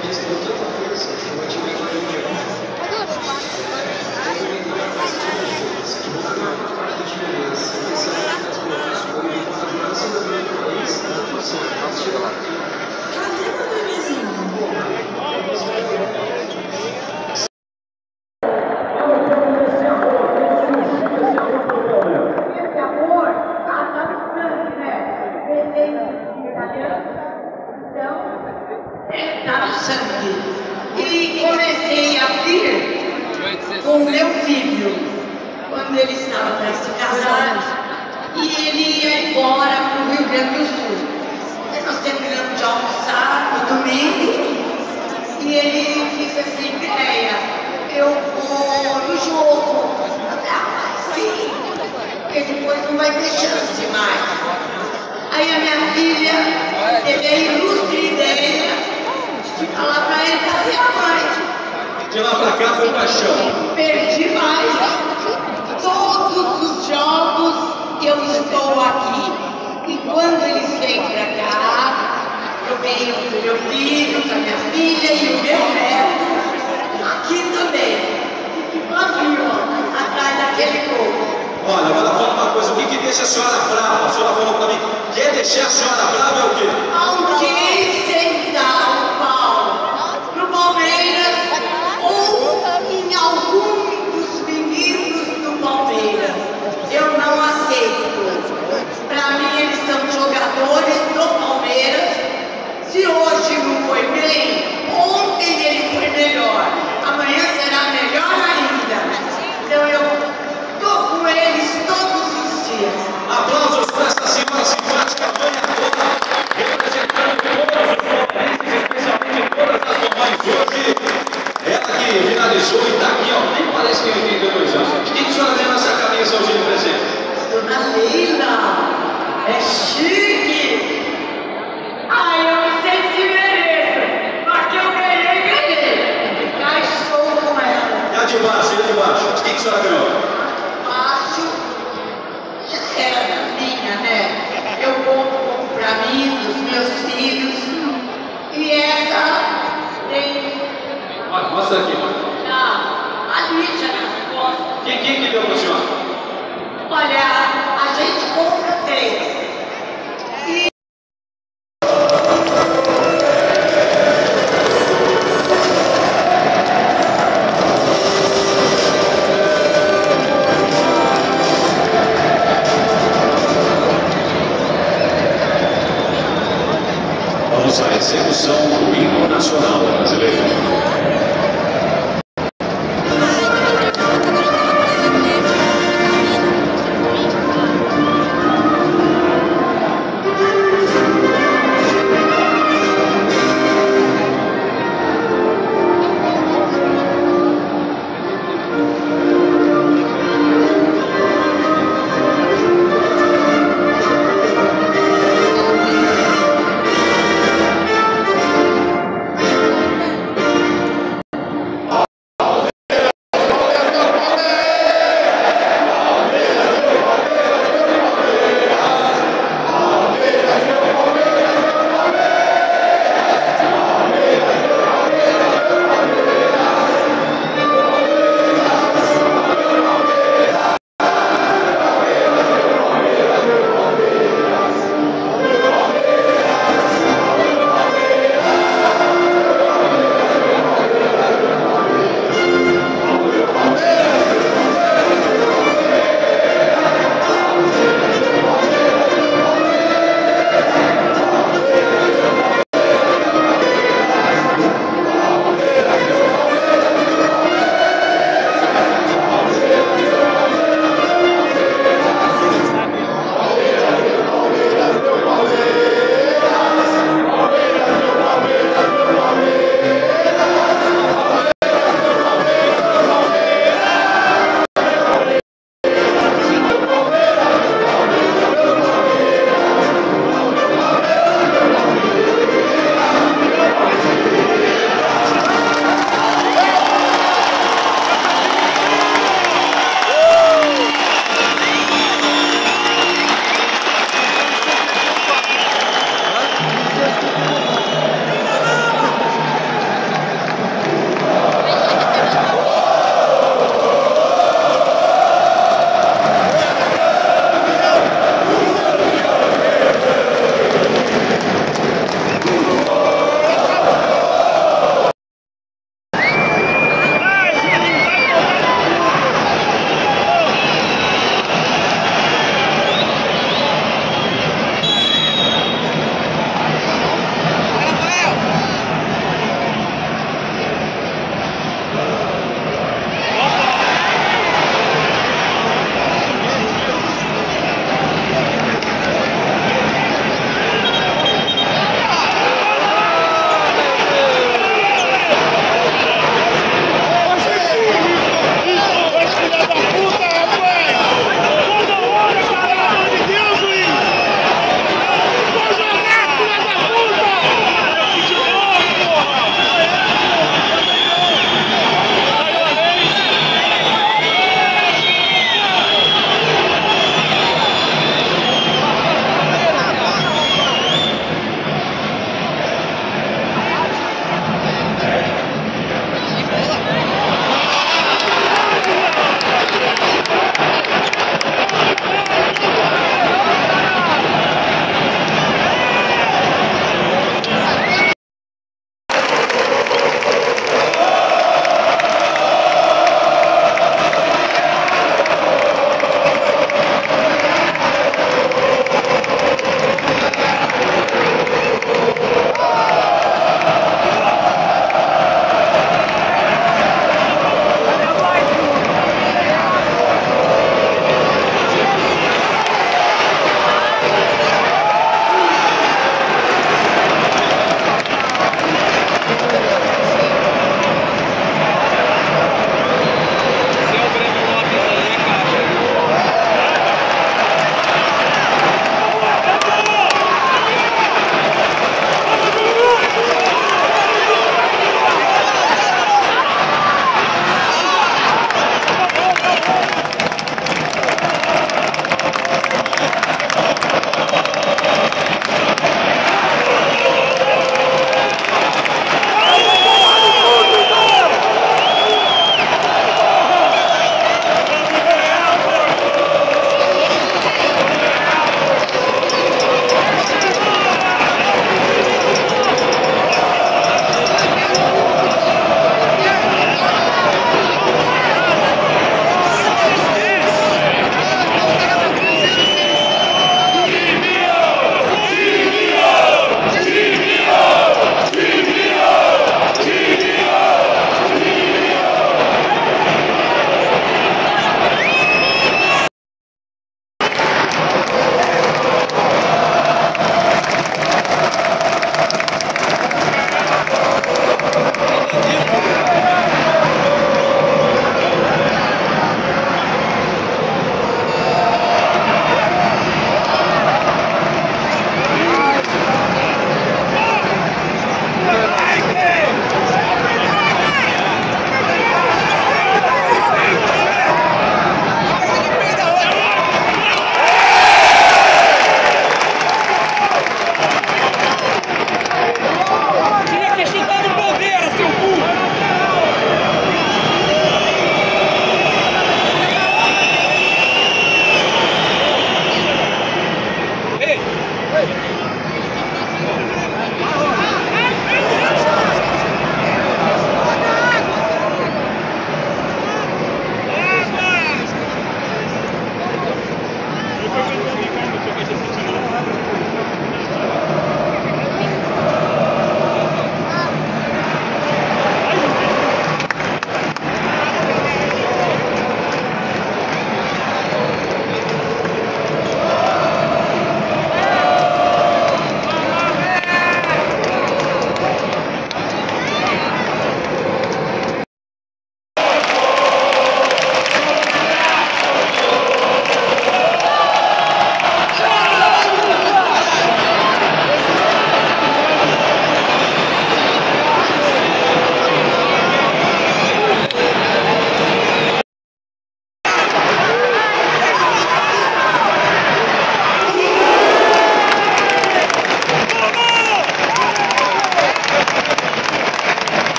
Eles têm tanta força, eu ativei de linha. Que vão fazer uma parte da diferença. Esse é o das boas. O homem com a liderança da minha país, a atuação. Nossa, chega lá. Cadê meu bebezinho? Tá no sangue. E comecei a vir com meu filho, quando ele estava para se casar, e ele ia embora para o Rio Grande do Sul. Aí nós terminamos de almoçar no domingo, e ele disse assim: Mireia, eu vou no jogo. Sim, porque depois não vai ter chance mais. Aí a minha filha teve a ilustre ideia de falar para ele: cadê a mãe? De lá pra cá foi paixão. Perdi mais. Todos os jogos eu estou aqui. E quando eles vêm para cá, eu venho com o meu filho, com a minha filha e o meu neto. Aqui também. Fique sozinho, atrás daquele povo. Olha, agora fala uma coisa, o que deixa a senhora brava? A senhora falou pra mim, quer deixar a senhora brava é o quê? Alguém sentar o pau no Palmeiras ou em algum dos meninos do Palmeiras. Eu não aceito. Para mim, eles são jogadores do Palmeiras. Se hoje não foi bem, ontem ele foi melhor. Amanhã será melhor ainda. Então eu estou com eles todos os dias. Aplausos para essa senhora simpática, mãe toda, representando todos os palmeirenses, especialmente todas as mamães hoje. Ela que finalizou e está aqui, ó, nem parece que tem 82 anos. O que a senhora tem nessa camisa hoje de presente? Dona Leila, é chique. Ai, eu não sei se mereço, mas que eu ganhei. Já estou com ela. E a de baixo, e a de baixo? O que a senhora ganhou? Acho já era minha, né? Eu compro para mim, dos meus filhos. E essa tem. Olha, mostra aqui. A Lídia nas costas. Quem que deu para a senhora? Olha, a gente compra três. Vamos à execução do hino nacional brasileiro.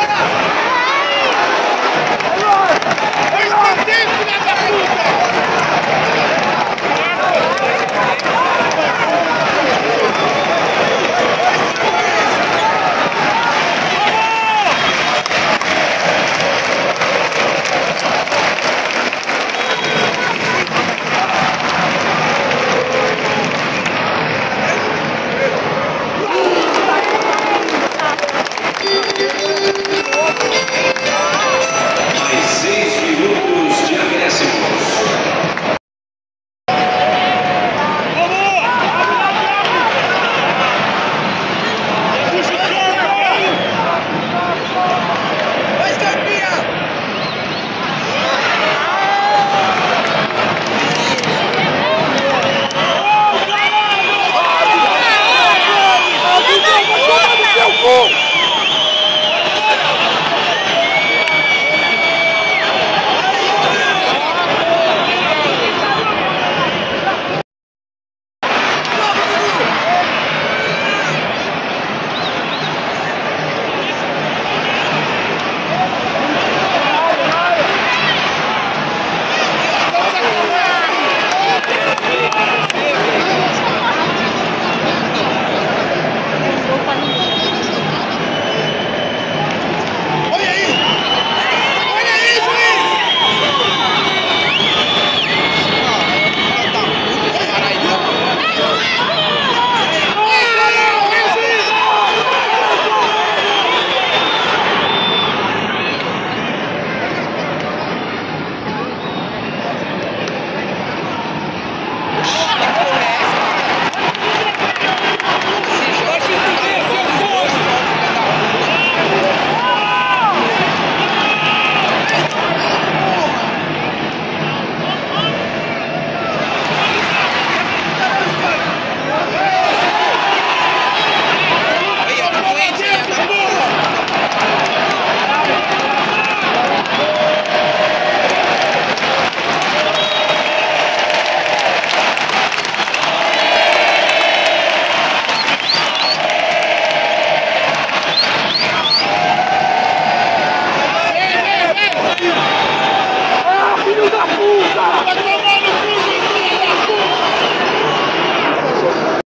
galera!